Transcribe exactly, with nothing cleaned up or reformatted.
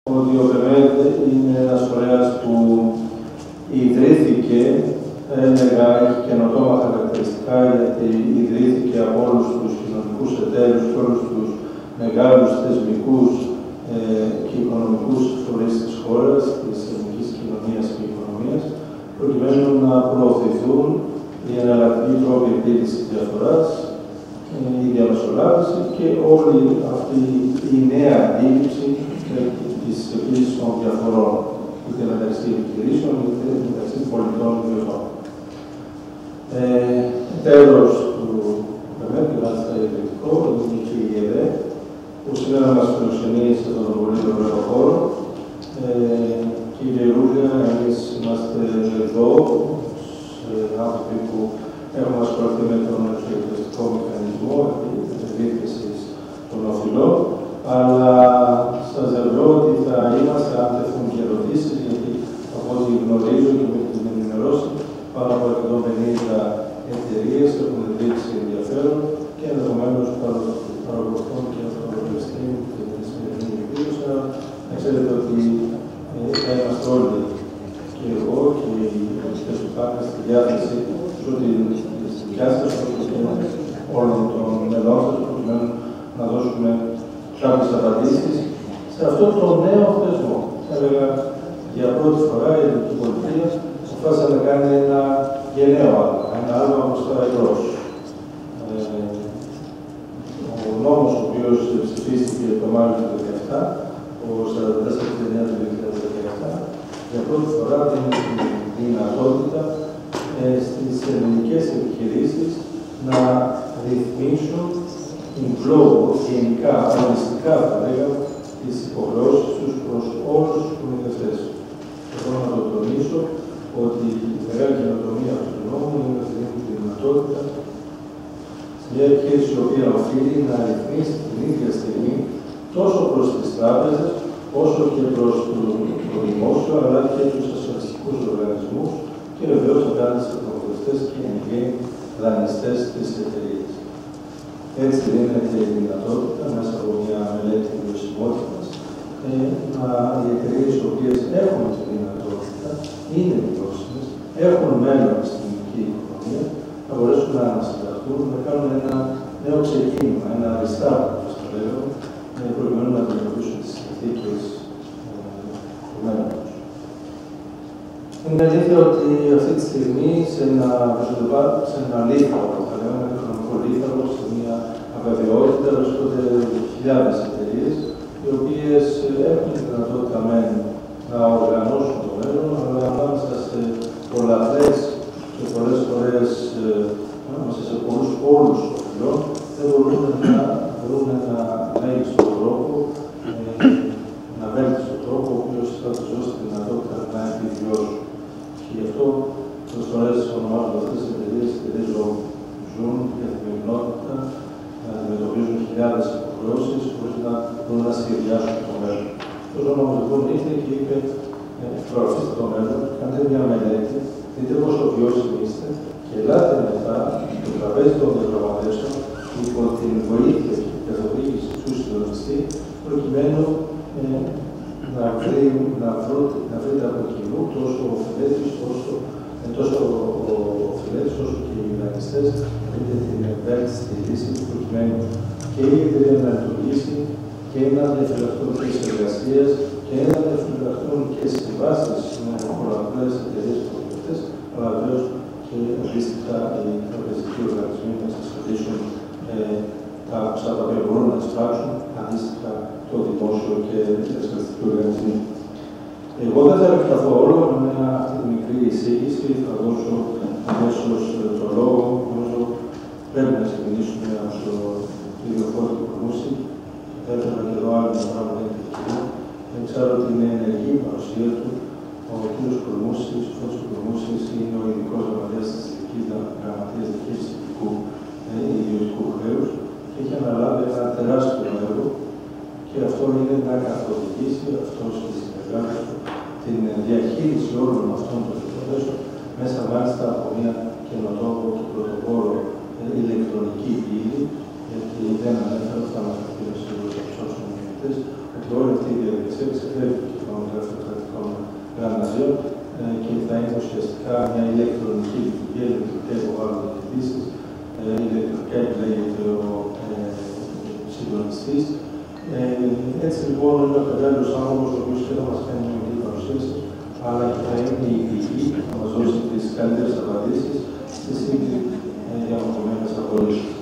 ότι ο ΠΕΜΕΔ είναι ένας φορέας που ιδρύθηκε, έλεγα, έχει καινοτόμα χαρακτηριστικά, γιατί ιδρύθηκε από όλους τους κοινωνικούς εταίρους και όλους τους μεγάλους θεσμικούς ε, και οικονομικούς φορείς της χώρας, της ελληνικής κοινωνίας και οικονομίας, προκειμένου να προωθηθούν η εναλλακτική τρόπη επίλυσης διαφοράς, η διαμεσολάβηση και όλη αυτή η νέα αντίληψη της επίλυσης των διαφορών, είτε μεταξύ επιχειρήσεων, είτε μεταξύ πολιτών και ιδιωτών. Ε, τέλος του ΠΕΜΕΔ, και μάλιστα ιδρυτικό, είναι και η ΕΔΕ, που σήμερα μας φιλοξενεί σε τον πολύ ωραίο χώρο. Ε, κύριε Ρούλια, εμείς είμαστε εδώ, άνθρωποι που έχουμε ασχοληθεί με τον εξωτερικό μηχανισμό διεύθυνσης των οφειλών, αλλά σας διαβεβαιώ ότι θα είμαστε, αν τεθούν και ερωτήσεις, γιατί από ό,τι γνωρίζω και με την ενημερώση, πάνω από εκατόν πενήντα εταιρείες έχουν δείξει ενδιαφέρον και ενδεχομένως παρακολουθούν και από το Πανεπιστήμιο και την σημερινή εκδήλωση. Να ξέρετε ότι θα είμαστε όλοι, και εγώ και οι οριστές του ΠΑΚΑ, στη διάθεση της δικιάς σας, όλων των μελών σας, προκειμένου να δώσουμε κάποιες απαντήσεις σε αυτό το νέο θεσμό. Έλεγα, για πρώτη φορά η ελληνική πολιτεία αποφάσισε να κάνει ένα γενναίο άλμα, ένα άλμα προς τα εμπρός. Ε, ο νόμος ο οποίος ψηφίστηκε το Μάιο του δύο χιλιάδες δεκαεπτά, ο σαράντα τέσσερα εννιά του δύο χιλιάδες δεκαεπτά, για πρώτη φορά δίνει τη δυνατότητα ε, στις ελληνικές επιχειρήσεις να ρυθμίσουν την λόγο γενικά, οριστικά θα λέγαμε, τις υποχρεώσεις τους προς όλους τους προμηθευτές. Θέλω να το τονίσω ότι η μεγάλη καινοτομία αυτού του νόμου είναι ότι δίνει τη δυνατότητα σε μια επιχείρηση η οποία οφείλει να ρυθμίσει την ίδια στιγμή τόσο προς τις τράπεζες, όσο και προς το, το δημόσιο, αλλά και τους ασφαλιστικούς οργανισμούς και βεβαίως απέναντι στους προμηθευτές και εγγύοι δανειστές της εταιρείας. Έτσι δίνεται η δυνατότητα μέσα από μια μελέτη βιωσιμότητας ε, να οι εταιρείες οι οποίες έχουν τη δυνατότητα, είναι βιώσιμες, έχουν μέλλον στην ελληνική οικονομία, να μπορέσουν να ανασυνταχθούν, να κάνουν ένα νέο ξεκίνημα, ένα restart, όπως το λέγαμε, προκειμένου να αντιμετωπίσουν τις συνθήκες του μέλλοντος. Είναι αλήθεια ότι αυτή τη στιγμή σε ένα, σε ένα λίθαρο, θα λέγαμε, ένα οικονομικό λίθαρο, σε μια αβεβαιότητα, βρίσκονται χιλιάδες εταιρείες, οι οποίες έχουν τη δυνατότητα μεν να οργανώσουν το μέλλον, αλλά ανάμεσα σε πολλαπλές και πολλές φορές ανάμεσα σε πολλούς πόλους οφειλών, δεν μπορούν να βρουν ένα μέγιστο τρόπο, ένα βέλτιστο τρόπο, ο οποίος θα τους δώσει τη δυνατότητα να επιβιώσουν. Και γι' αυτό πολλές φορές ονομάζονται αυτές τις εταιρείες εταιρείες ζουν για την καθημερινότητα, να αντιμετωπίζουν χιλιάδες υποχρεώσεις χωρίς να μπορούν να σχεδιάσουν το μέλλον. Το νόμος λοιπόν ήρθε και είπε: προωθήστε το μέλλον, κάντε μια μελέτη, δείτε πόσο βιώσιμοι είστε και ελάτε μετά στο τραπέζι των διαπραγματεύσεων υπό την βοήθεια και την καθοδήγηση του συντονιστή, προκειμένου ε, να, βρει, να, βρω, να βρείτε από κοινού τόσο ο φιλέτης, όσο, ε, τόσο ο, ο φιλέτης, όσο και οι δανειστές, βρείτε την ευέλτιστη λύση, προκειμένου και η εταιρεία να λειτουργήσει και να διαφυλαχθούν θέσεις εργασίας και να διαφυλαχθούν και συμβάσεις με πολλαπλές εταιρείες και προμηθευτές, αλλά βεβαίως και αντίστοιχα οι τραπεζικοί οργανισμοί να εξασφαλίσουν ε, τα ποσά τα οποία μπορούν να εισπράξουν, αντίστοιχα το δημόσιο και οι ασφαλιστικοί οργανισμοί. Εγώ δεν θα επεκταθώ όλο με μια αυτή τη μικρή εισήγηση, θα δώσω αμέσως το λόγο. Νομίζω πρέπει να ξεκινήσουμε από το κύριο Φώτη Κορμούση. Θα ήθελα και εδώ άλλη μια πράγμα για την ευκαιρία. Δεν ξέρω ότι είναι ενεργή η παρουσία του. Ο κύριος Κορμούσης, ο Φώτης Κορμούσης, είναι ο ειδικός γραμματέας της Εθνικής Γραμματείας Διαχείρισης Ιδιωτικού Χρέους και έχει αναλάβει ένα τεράστιο έργο. Και αυτό είναι να καθοδηγήσει αυτός και οι συνεργάτες του την διαχείριση όλων αυτών των υποθέσεων μέσα μάλιστα από μια καινοτόμο και πρωτοπόρο ηλεκτρονική πύλη, γιατί δεν ανέφερα, θα μας πει ο σύμβουλος από τους ομιλητές, ότι όλη αυτή η διαδικασία εξεφεύγει ηλεκτρονική λειτουργία, ηλεκτρονικά υποβάλλονται αιτήσεις, ηλεκτρονικά επιλέγεται ο ε, συντονιστής. Ε, έτσι λοιπόν είναι ο κατάλληλος άνθρωπος ο οποίος και θα μας κάνει μια μικρή παρουσίαση, αλλά και θα είναι η πηγή, θα μας δώσει τις καλύτερες απαντήσεις στις ήδη διαμορφωμένες απολύσεις.